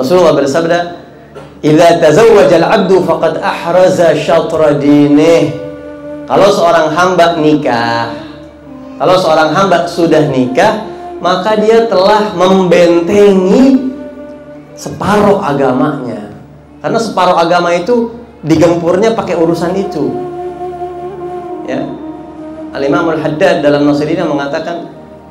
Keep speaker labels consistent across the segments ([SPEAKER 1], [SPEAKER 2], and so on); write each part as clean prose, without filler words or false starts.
[SPEAKER 1] Rasulullah bersabda, "Idza tazawwaja al-'abdu faqad ahraza syatra dinih." Kalau seorang hamba nikah, kalau seorang hamba sudah nikah, maka dia telah membentengi separuh agamanya. Karena separuh agama itu digempurnya pakai urusan itu. Ya. Al-Imam Al-Haddad dalam Nasirina mengatakan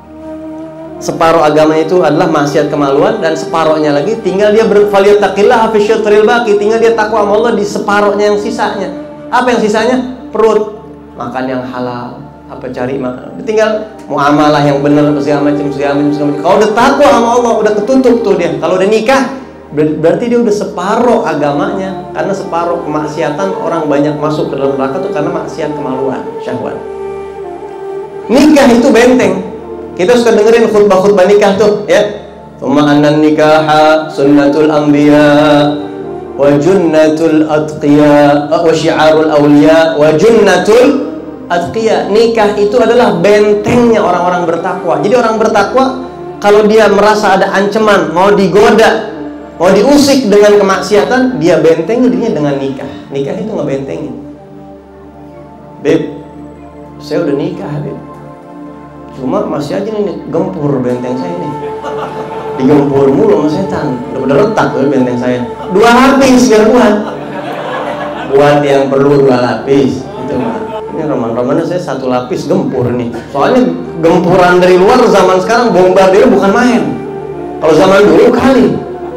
[SPEAKER 1] separuh agama itu adalah maksiat kemaluan, dan separuhnya lagi tinggal dia berfalyattaqillah fi syatril baqi, tinggal dia takwa sama Allah di separuhnya yang sisanya. Apa yang sisanya? Perut, makan yang halal, apa cari makan, tinggal muamalah yang benar, segala macam. Kalau udah takwa sama Allah, udah ketutup tuh dia. Kalau udah nikah, berarti dia udah separuh agamanya. Karena separuh kemaksiatan, orang banyak masuk ke dalam neraka tuh karena maksiat kemaluan, syahwat. Nikah itu benteng. Kita suka dengerin khutbah-khutbah nikah tuh, ya. Tsumma annan nikaha sunnatul anbiya wa junnatul atqiya wa syi'arul awliya wa junnatul atqiya. Nikah itu adalah bentengnya orang-orang bertakwa. Jadi orang bertakwa kalau dia merasa ada ancaman, mau digoda, mau diusik dengan kemaksiatan, dia bentengin dirinya dengan nikah. Nikah itu ngebentengin. Beb, saya udah nikah, Beb. Cuma masih aja nih gempur benteng saya nih. Digempur mulu sama setan. Udah retak tuh benteng saya. 2 lapis biar kuat. Buat yang perlu 2 lapis. Itu mah. Ini roman-romannya saya 1 lapis gempur nih. Soalnya gempuran dari luar zaman sekarang bombardir bukan main. Kalau zaman dulu kali.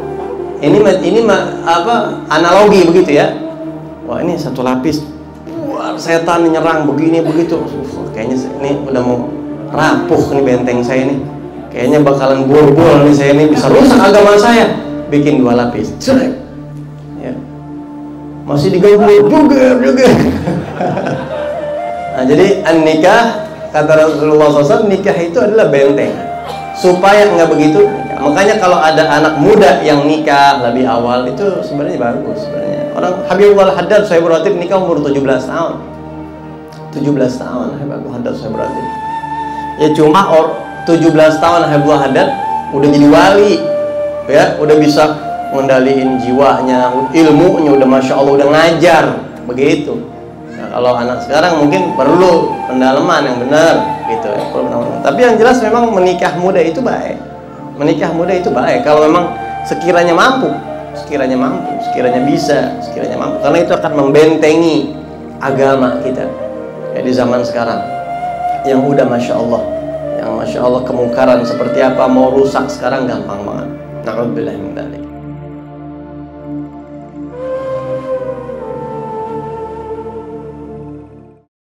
[SPEAKER 1] Ini apa analogi begitu ya. Wah, ini 1 lapis. Wah, setan nyerang begini begitu. Kayaknya ini udah mau rapuh nih benteng saya nih. Kayaknya bakalan bol-bol nih saya nih, bisa rusak agama saya. Bikin 2 lapis. Cerek. Ya. Masih digempur juga. Nah, jadi an-nikah, kata Rasulullah SAW, nikah itu adalah benteng. Supaya nggak begitu nikah. Makanya kalau ada anak muda yang nikah lebih awal, itu sebenarnya bagus sebenarnya. Orang Habibullah Al-Haddad Sahibul Ratib nikah umur 17 tahun. 17 tahun Habibullah Al-Haddad Sahibul Ratib. Ya cuma 17 tahun Habibullah Haddad udah jadi wali, ya udah bisa mengendaliin jiwanya, ilmunya udah masya Allah, udah ngajar begitu. Nah, kalau anak sekarang mungkin perlu pendalaman yang benar gitu ya. Tapi yang jelas memang menikah muda itu baik. Menikah muda itu baik kalau memang sekiranya mampu, sekiranya bisa, sekiranya mampu, karena itu akan membentengi agama kita ya di zaman sekarang. Yang udah masya Allah kemungkaran seperti apa mau rusak sekarang gampang banget. Na'udzubillah min dzalik.